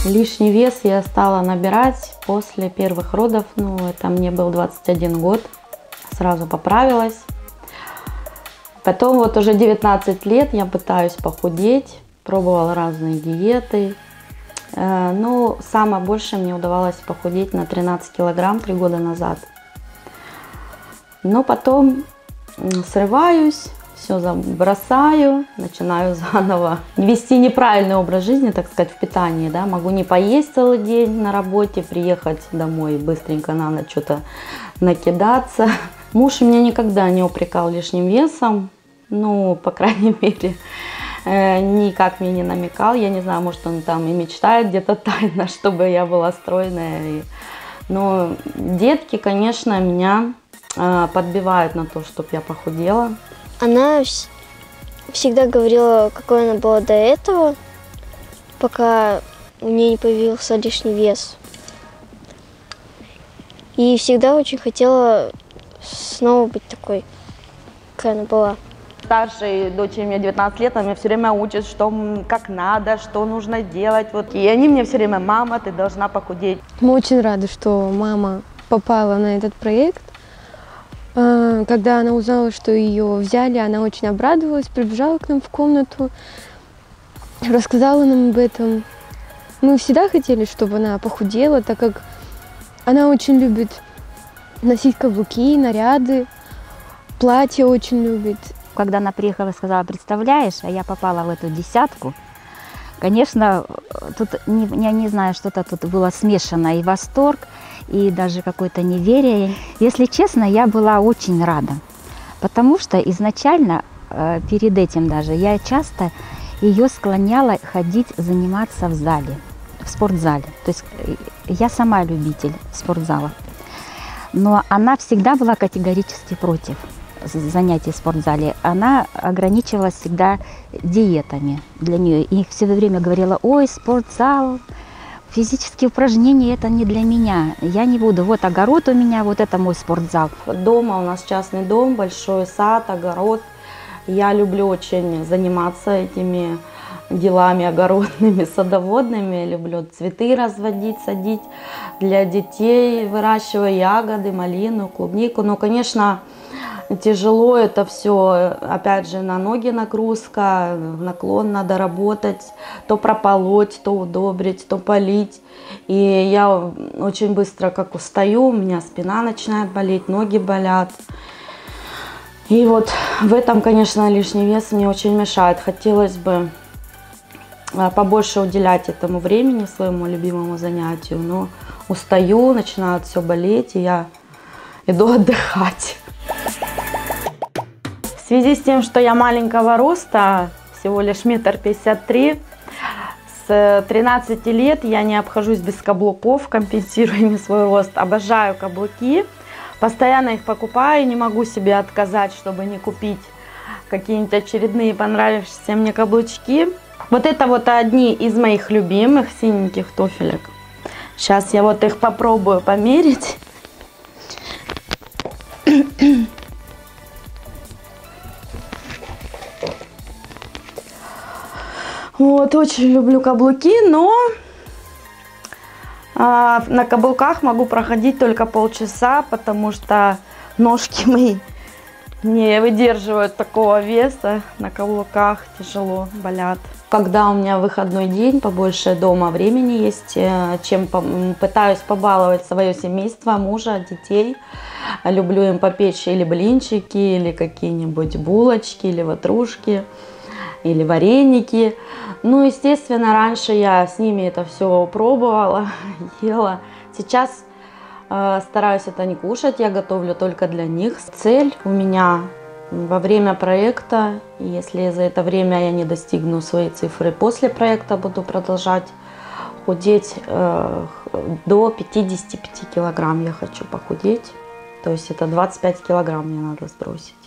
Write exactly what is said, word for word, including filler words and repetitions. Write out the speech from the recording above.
Лишний вес я стала набирать после первых родов. Ну, это мне был двадцать один год. Сразу поправилась. Потом вот уже девятнадцать лет я пытаюсь похудеть. Пробовала разные диеты. Но самое большее мне удавалось похудеть на тринадцать килограмм три года назад. Но потом срываюсь, все бросаю, начинаю заново вести неправильный образ жизни, так сказать, в питании. Да? Могу не поесть целый день на работе, приехать домой и быстренько на ночь что-то накидаться. Муж меня никогда не упрекал лишним весом, ну, по крайней мере, никак мне не намекал. Я не знаю, может, он там и мечтает где-то тайно, чтобы я была стройная. Но детки, конечно, меня подбивают на то, чтобы я похудела. Она всегда говорила, какой она была до этого, пока у нее не появился лишний вес. И всегда очень хотела снова быть такой, какая она была. Старшей дочери, мне девятнадцать лет, она меня все время учит, что как надо, что нужно делать. Вот. И они мне все время: мама, ты должна похудеть. Мы очень рады, что мама попала на этот проект. Когда она узнала, что ее взяли, она очень обрадовалась, прибежала к нам в комнату, рассказала нам об этом. Мы всегда хотели, чтобы она похудела, так как она очень любит носить каблуки, наряды, платье очень любит. Когда она приехала и сказала: представляешь, а я попала в эту десятку, конечно, тут, не, я не знаю, что-то тут было смешано, и восторг, и даже какое-то неверие. Если честно, я была очень рада, потому что изначально, перед этим даже, я часто ее склоняла ходить заниматься в зале, в спортзале. То есть я сама любитель спортзала, но она всегда была категорически против занятий в спортзале. Она ограничивалась всегда диетами для нее. И все время говорила: ой, спортзал, физические упражнения — это не для меня. Я не буду. Вот огород у меня, вот это мой спортзал. Дома у нас частный дом, большой сад, огород. Я люблю очень заниматься этими делами огородными, садоводными. Люблю цветы разводить, садить для детей, выращиваю ягоды, малину, клубнику. Но, конечно, тяжело это все, опять же, на ноги нагрузка, наклон надо работать, то прополоть, то удобрить, то полить. И я очень быстро как устаю, у меня спина начинает болеть, ноги болят. И вот в этом, конечно, лишний вес мне очень мешает. Хотелось бы побольше уделять этому времени, своему любимому занятию, но устаю, начинает все болеть, и я иду отдыхать. В связи с тем, что я маленького роста, всего лишь метр пятьдесят три, с тринадцати лет я не обхожусь без каблуков, компенсируя ими свой рост. Обожаю каблуки, постоянно их покупаю, не могу себе отказать, чтобы не купить какие-нибудь очередные понравившиеся мне каблучки. Вот это вот одни из моих любимых синеньких туфелек. Сейчас я вот их попробую померить. Вот, очень люблю каблуки, но а, на каблуках могу проходить только полчаса, потому что ножки мои не выдерживают такого веса. На каблуках тяжело, болят. Когда у меня выходной день, побольше дома времени есть, чем пытаюсь побаловать свое семейство, мужа, детей. Люблю им попечь или блинчики, или какие-нибудь булочки, или ватрушки, или вареники. Ну, естественно, раньше я с ними это все пробовала, ела. Сейчас э, стараюсь это не кушать, я готовлю только для них. Цель у меня во время проекта, если за это время я не достигну своей цифры, после проекта буду продолжать худеть э, до пятидесяти пяти килограмм я хочу похудеть. То есть это двадцать пять килограмм мне надо сбросить.